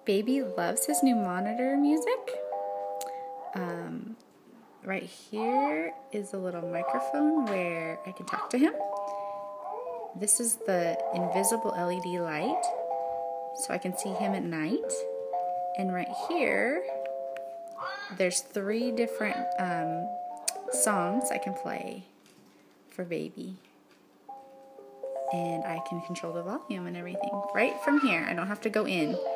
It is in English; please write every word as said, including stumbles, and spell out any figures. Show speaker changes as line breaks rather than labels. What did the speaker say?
Baby loves his new monitor music. Um, right here is a little microphone where I can talk to him. This is the invisible L E D light, so I can see him at night. And right here, there's three different um, songs I can play for Baby. And I can control the volume and everything right from here. I don't have to go in.